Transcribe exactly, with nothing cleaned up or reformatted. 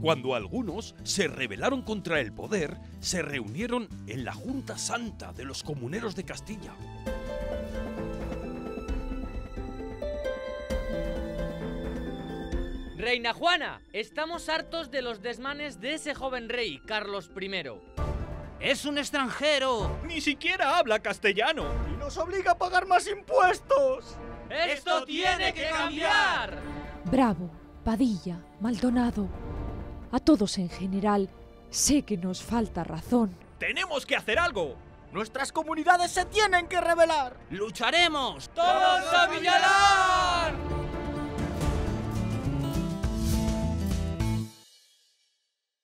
Cuando algunos se rebelaron contra el poder, se reunieron en la Junta Santa de los Comuneros de Castilla. Reina Juana, estamos hartos de los desmanes de ese joven rey, Carlos primero. ¡Es un extranjero! ¡Ni siquiera habla castellano! ¡Y nos obliga a pagar más impuestos! ¡Esto tiene que cambiar! Bravo, Padilla, Maldonado, a todos en general, sé que nos falta razón. ¡Tenemos que hacer algo! ¡Nuestras comunidades se tienen que rebelar! ¡Lucharemos! ¡Todos a Villalar!